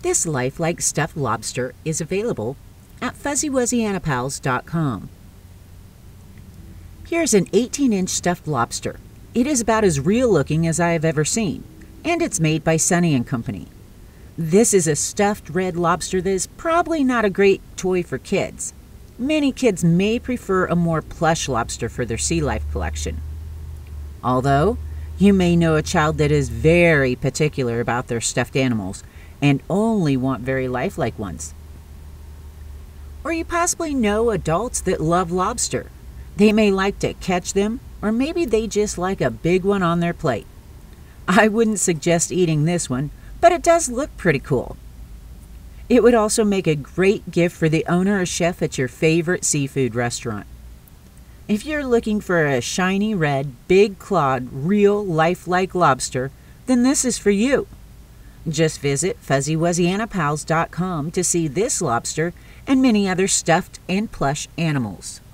This lifelike stuffed lobster is available at fuzzywuzzyAnipals.com. Here's an 18-inch stuffed lobster. It is about as real looking as I have ever seen, and it's made by Sonny Co. This is a stuffed red lobster that is probably not a great toy for kids. Many kids may prefer a more plush lobster for their sea life collection. Although, you may know a child that is very particular about their stuffed animals and only want very lifelike ones. Or you possibly know adults that love lobster. They may like to catch them, or maybe they just like a big one on their plate. I wouldn't suggest eating this one, but it does look pretty cool. It would also make a great gift for the owner or chef at your favorite seafood restaurant. If you're looking for a shiny red, big-clawed, real, lifelike lobster, then this is for you. Just visit fuzzywuzzyAnipals.com to see this lobster and many other stuffed and plush animals.